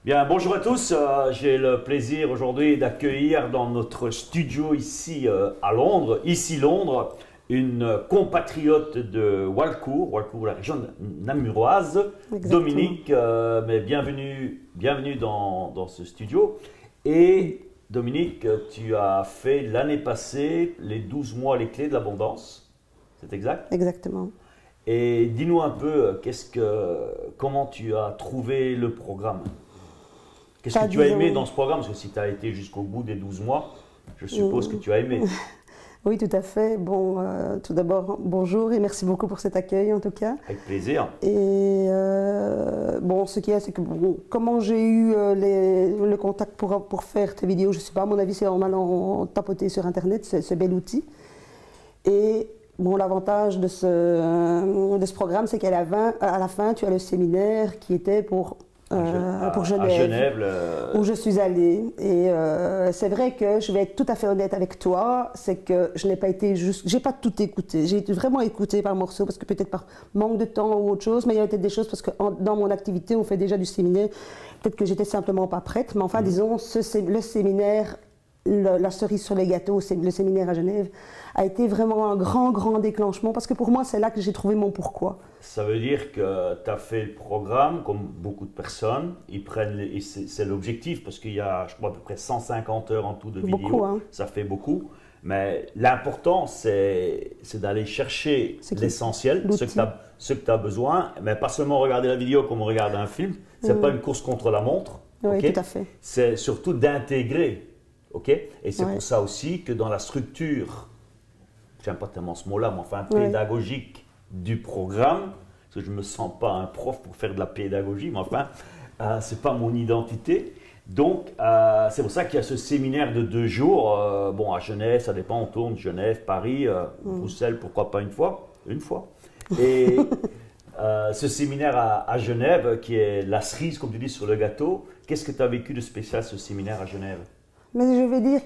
Bien, bonjour à tous. J'ai le plaisir aujourd'hui d'accueillir dans notre studio ici à Londres, une compatriote de Walcourt, la région namuroise, Exactement. Dominique. Mais bienvenue dans ce studio. Et Dominique, tu as fait l'année passée les 12 mois les clés de l'abondance. C'est exact? Exactement. Et dis-nous un peu, comment tu as trouvé le programme? Qu'est-ce que tu as aimé dans ce programme? Parce que si tu as été jusqu'au bout des 12 mois, je suppose que tu as aimé. Oui, tout à fait. Bon, tout d'abord, bonjour et merci beaucoup pour cet accueil en tout cas. Avec plaisir. Et bon, ce qu'il y a, c'est que bon, comment j'ai eu le contact pour faire tes vidéos, je ne sais pas, à mon avis, c'est en allant tapoter sur Internet, ce bel outil. Et bon, l'avantage de ce programme, c'est qu'à la fin, tu as le séminaire qui était pour Genève, où je suis allée. Et c'est vrai que je vais être tout à fait honnête avec toi, c'est que je n'ai pas été j'ai pas tout écouté. J'ai vraiment écouté par morceaux, parce que peut-être par manque de temps ou autre chose, mais il y avait peut-être des choses, parce que dans mon activité, on fait déjà du séminaire, peut-être que j'étais simplement pas prête, mais enfin, disons, le séminaire, la cerise sur les gâteaux, le séminaire à Genève, a été vraiment un grand déclenchement, parce que pour moi, c'est là que j'ai trouvé mon pourquoi. Ça veut dire que tu as fait le programme, comme beaucoup de personnes, c'est l'objectif, parce qu'il y a, je crois, à peu près 150 heures en tout de vidéos, beaucoup, hein. Ça fait beaucoup, mais l'important, c'est d'aller chercher l'essentiel, ce que tu as besoin, mais pas seulement regarder la vidéo comme on regarde un film, c'est pas une course contre la montre, oui, okay? Tout à fait. C'est surtout d'intégrer. Okay? Et c'est pour ça aussi que dans la structure, j'aime pas tellement ce mot-là, mais enfin pédagogique du programme, parce que je ne me sens pas un prof pour faire de la pédagogie, mais enfin, c'est pas mon identité. Donc, c'est pour ça qu'il y a ce séminaire de 2 jours. Bon, à Genève, ça dépend, on tourne Genève, Paris, Bruxelles, pourquoi pas une fois. Et ce séminaire à Genève, qui est la cerise, comme tu dis, sur le gâteau, qu'est-ce que tu as vécu de spécial ce séminaire à Genève? Mais je vais dire que,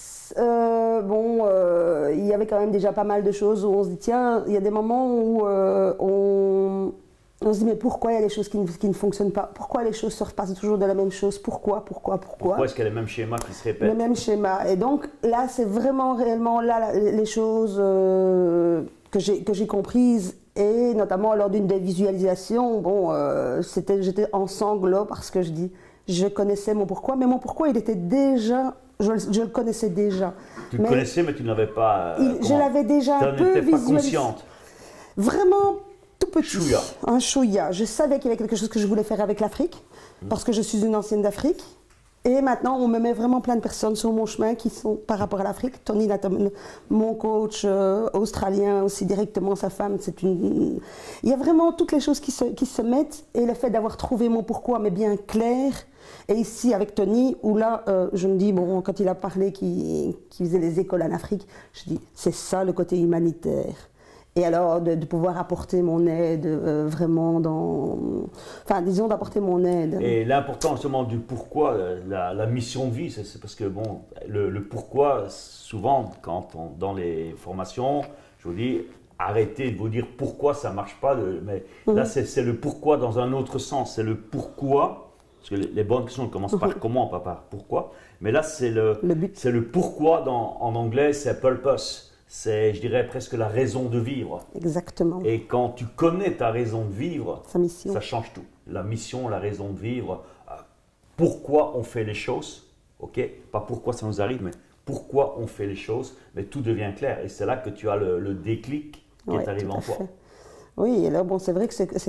il y avait quand même déjà pas mal de choses où on se dit, tiens, il y a des moments où on se dit, mais pourquoi il y a des choses qui ne fonctionnent pas? Pourquoi les choses se repassent toujours de la même chose? Pourquoi est-ce qu'il y a les mêmes schémas qui se répètent? Le même schéma. Et donc, là, c'est vraiment, réellement, là, les choses que j'ai comprises, et notamment lors d'une des visualisations, bon, j'étais en sanglots parce que je connaissais mon pourquoi, mais mon pourquoi, il était déjà, je le connaissais déjà. Tu le connaissais, mais tu ne l'avais pas... je l'avais déjà un peu visualisé. Pas consciente. Vraiment tout petit. Chouïa. Un chouïa. Je savais qu'il y avait quelque chose que je voulais faire avec l'Afrique, parce que je suis une ancienne d'Afrique. Et maintenant, on me met vraiment plein de personnes sur mon chemin qui sont par rapport à l'Afrique. Tony, mon coach australien aussi, directement sa femme, il y a vraiment toutes les choses qui se mettent, et le fait d'avoir trouvé mon pourquoi, mais bien clair. Et ici, avec Tony, où là, je me dis, bon, quand il a parlé qu'il faisait les écoles en Afrique, je dis, c'est ça le côté humanitaire. Et alors, de pouvoir apporter mon aide vraiment enfin, disons, d'apporter mon aide. Et l'important justement du pourquoi, la mission de vie, c'est parce que bon, le pourquoi, souvent, dans les formations, je vous dis, arrêtez de vous dire pourquoi ça ne marche pas. Mais là, c'est le pourquoi dans un autre sens. C'est le pourquoi, parce que les bonnes questions commencent par comment, pas par pourquoi. Mais là, c'est le pourquoi, en anglais, c'est purpose. C'est, je dirais, presque la raison de vivre. Exactement. Et quand tu connais ta raison de vivre, ça change tout. La mission, la raison de vivre, pourquoi on fait les choses, ok? Pas pourquoi ça nous arrive, mais pourquoi on fait les choses, mais tout devient clair. Et c'est là que tu as le déclic qui est arrivé en toi. Oui, et là, bon, c'est vrai que ce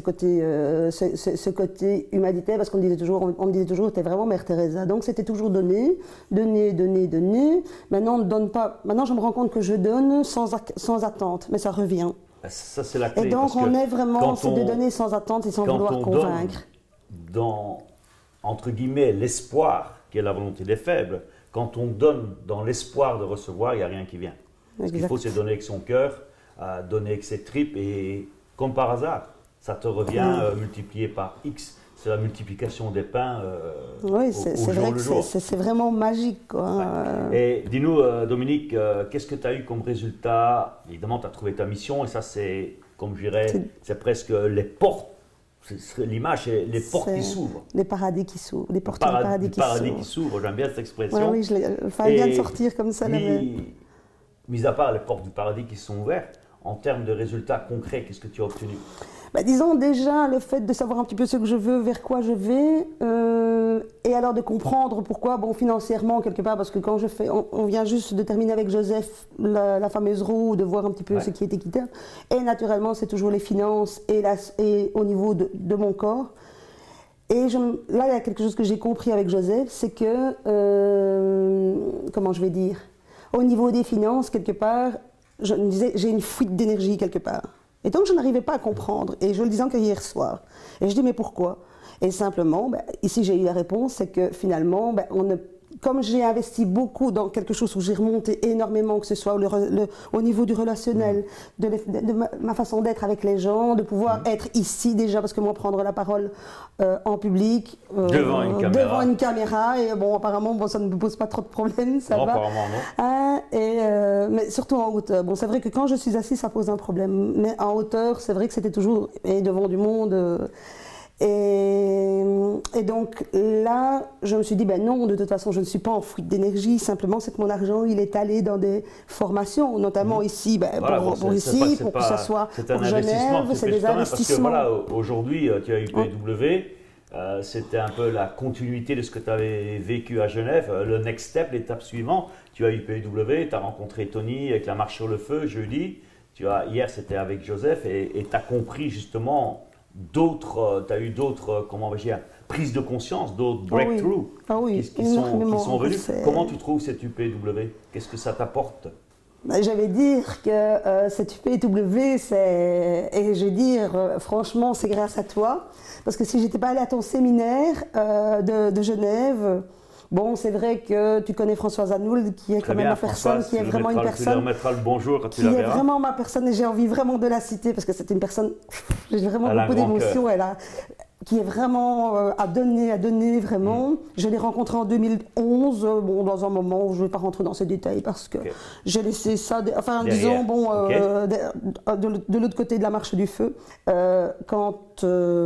côté humanitaire, parce qu'on me disait toujours, t'es vraiment Mère Teresa. Donc, c'était toujours donner. Maintenant, on ne donne pas. Maintenant, je me rends compte que je donne sans attente, mais ça revient. Ça, c'est la clé. Et donc, on est vraiment, c'est de donner sans attente et sans vouloir convaincre. Dans, entre guillemets, l'espoir, qui est la volonté des faibles, quand on donne dans l'espoir de recevoir, il n'y a rien qui vient. Ce qu'il faut, c'est donner avec son cœur, donner avec ses tripes, et comme par hasard, ça te revient multiplié par X. C'est la multiplication des pains oui, c'est vrai que c'est vraiment magique, quoi. Ouais. Et dis-nous, Dominique, qu'est-ce que tu as eu comme résultat? Évidemment, tu as trouvé ta mission, et ça, c'est, comme je dirais, c'est presque les portes l'image, c'est les portes qui s'ouvrent. Les paradis qui s'ouvrent, les portes du paradis qui s'ouvrent, j'aime bien cette expression. Oui, il fallait bien de sortir comme ça. Mis à part les portes du paradis qui sont ouvertes, en termes de résultats concrets, qu'est-ce que tu as obtenu? Disons déjà le fait de savoir un petit peu ce que je veux, vers quoi je vais, et alors de comprendre pourquoi, bon, financièrement quelque part, parce que quand je fais, on vient juste de terminer avec Joseph la fameuse roue, de voir un petit peu ce qui est équitable, et naturellement c'est toujours les finances et au niveau de mon corps. Et là il y a quelque chose que j'ai compris avec Joseph, c'est que, comment je vais dire, au niveau des finances quelque part, je me disais j'ai une fuite d'énergie quelque part. Et donc je n'arrivais pas à comprendre, et je le disais encore hier soir. Et je dis mais pourquoi? Et simplement, ici j'ai eu la réponse, c'est que finalement, comme j'ai investi beaucoup dans quelque chose où j'ai remonté énormément, que ce soit au niveau du relationnel, de ma façon d'être avec les gens, de pouvoir être ici déjà, parce que moi prendre la parole en public, devant une caméra, et bon apparemment ça ne me pose pas trop de problèmes, ça va. Apparemment non. Mais surtout en hauteur. Bon, c'est vrai que quand je suis assise, ça pose un problème, mais en hauteur, c'est vrai que c'était toujours devant du monde. Et donc là, je me suis dit, non, de toute façon, je ne suis pas en fuite d'énergie, simplement c'est que mon argent, il est allé dans des formations, notamment ici, pour que ça soit pour Genève, c'est des investissements. Parce que voilà, aujourd'hui, tu as eu UPW, c'était un peu la continuité de ce que tu avais vécu à Genève, le next step, l'étape suivante, tu as eu UPW, tu as rencontré Tony avec la marche sur le feu jeudi, hier c'était avec Joseph, et tu as compris justement tu as eu d'autres, comment on va dire, prises de conscience, d'autres breakthroughs qui sont venus. Comment tu trouves cette UPW? Qu'est-ce que ça t'apporte? J'allais dire que cette UPW, et je vais dire, franchement, c'est grâce à toi. Parce que si je n'étais pas allée à ton séminaire de Genève, bon, c'est vrai que tu connais Françoise Anoul, qui est quand même ma personne, qui est vraiment une personne. Tu lui remettras le bonjour quand tu la verras. Qui est vraiment ma personne, et j'ai envie vraiment de la citer, parce que c'est une personne, j'ai vraiment beaucoup d'émotions, qui est vraiment à donner vraiment. Je l'ai rencontrée en 2011, bon, dans un moment où je ne vais pas rentrer dans ces détails, parce que j'ai laissé ça, disons, bon, de l'autre côté de la marche du feu, quand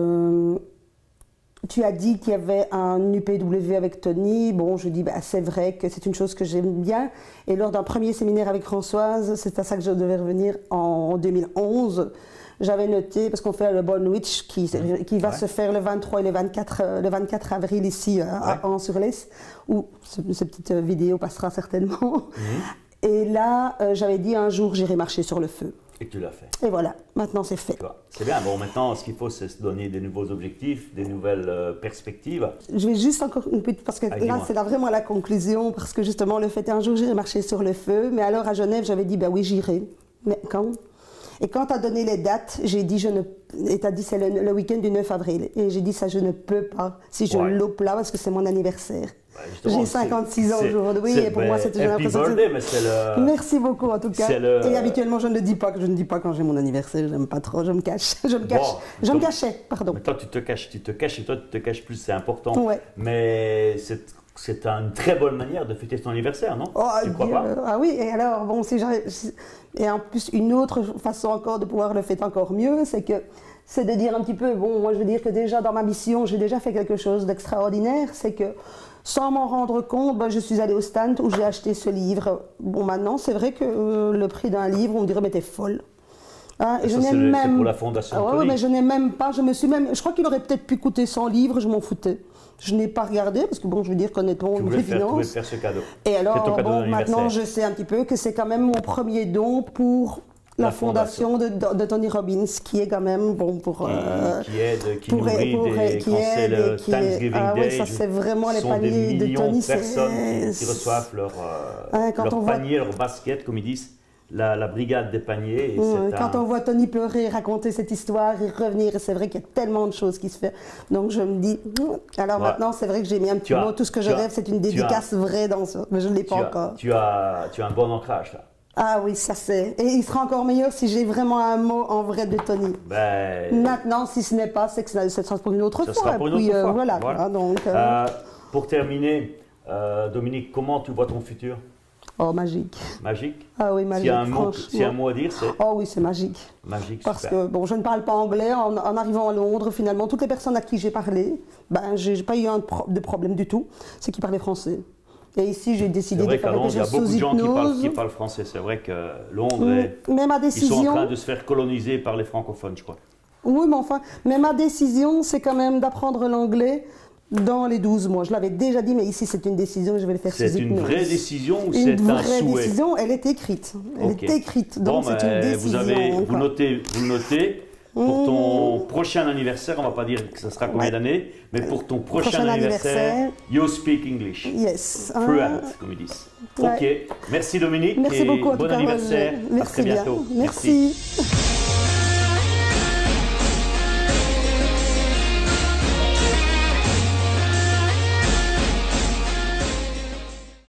tu as dit qu'il y avait un UPW avec Tony. Bon, je dis, c'est vrai que c'est une chose que j'aime bien. Et lors d'un premier séminaire avec Françoise, c'est à ça que je devais revenir en 2011. J'avais noté, parce qu'on fait le Bonwich qui va se faire le 23 et le 24 avril ici à Ans-sur-Lesse, où cette petite vidéo passera certainement. Et là, j'avais dit un jour, j'irai marcher sur le feu. Et tu l'as fait. Et voilà, maintenant c'est fait. C'est bien. Bon, maintenant, ce qu'il faut, c'est se donner des nouveaux objectifs, des nouvelles perspectives. Je vais juste encore une petite, parce que là, c'est vraiment la conclusion, parce que justement, le fait, un jour, j'irai marcher sur le feu. Mais alors, à Genève, j'avais dit, oui, j'irai. Mais quand? Et quand tu as donné les dates, j'ai dit, et tu as dit, c'est le week-end du 9 avril. Et j'ai dit, ça, je ne peux pas, si je loupe là, parce que c'est mon anniversaire. J'ai 56 ans aujourd'hui, et pour moi, c'était l'impression. Merci beaucoup, en tout cas. Et habituellement, je ne dis pas quand j'ai mon anniversaire, j'aime pas trop, je me cache. Je me cachais, pardon. Mais toi, tu te caches, et toi, tu te caches plus, c'est important. Mais c'est une très bonne manière de fêter ton anniversaire, non? Tu crois pas? Ah oui, et alors, bon, et en plus, une autre façon encore de pouvoir le fêter encore mieux, c'est de dire un petit peu, bon, moi je veux dire que déjà dans ma mission, j'ai déjà fait quelque chose d'extraordinaire, c'est que sans m'en rendre compte, je suis allée au stand où j'ai acheté ce livre. Bon, maintenant, c'est vrai que le prix d'un livre, on me dirait, mais t'es folle. Et je n'ai même... C'est pour la fondation Tony. Mais je n'ai même pas, je crois qu'il aurait peut-être pu coûter 100 livres, je m'en foutais. Je n'ai pas regardé, parce que bon, je veux dire, connaît-on les finances. Tu voulais faire ce cadeau. Et alors, bon, maintenant, je sais un petit peu que c'est quand même mon premier don pour la fondation de Tony Robbins, qui est quand même bon pour... qui aide, qui nourrit, quand c'est le Thanksgiving Day, oui, ça c'est vraiment les paniers de Tony. Ce sont des millions de personnes qui reçoivent leur panier, leur basket, comme ils disent. La brigade des paniers. Quand on voit Tony pleurer, raconter cette histoire et revenir, c'est vrai qu'il y a tellement de choses qui se font. Donc je me dis, alors maintenant c'est vrai que j'ai mis un petit mot, tout ce que je rêve c'est une dédicace vraie dans ça, mais je ne l'ai pas encore. Tu as un bon ancrage là. Ah oui, ça c'est. Et il sera encore meilleur si j'ai vraiment un mot en vrai de Tony. Maintenant, si ce n'est pas, c'est que ça sera pour une autre fois. Sera pour une autre fois. Voilà. Donc, pour terminer, Dominique, comment tu vois ton futur? Oh, magique. Magique? Ah oui, magique. S'il y a un mot à dire, c'est? Oh oui, c'est magique. Magique, Parce super. que, bon, je ne parle pas anglais. En arrivant à Londres, finalement, toutes les personnes à qui j'ai parlé, ben, j'ai pas eu de problème du tout. C'est qu'ils parlaient français. Et ici, j'ai décidé de faire il y a beaucoup de gens qui parlent français. C'est vrai que Londres, ils sont en train de se faire coloniser par les francophones, je crois. Oui, mais enfin, mais ma décision, c'est quand même d'apprendre l'anglais dans les 12 mois. Je l'avais déjà dit, mais ici, c'est une décision et je vais le faire sous hypnose. C'est une vraie décision ou c'est un souhait? Une vraie décision, elle est écrite. Elle est écrite, donc c'est une décision. Vous le notez. Pour ton prochain anniversaire, on ne va pas dire que ça sera combien d'années, mais pour ton prochain anniversaire, you speak English. Yes. Fluent, comme ils disent. Ouais. Ok, merci Dominique. Merci beaucoup. Bon anniversaire. Merci à très bientôt. Bien. Merci.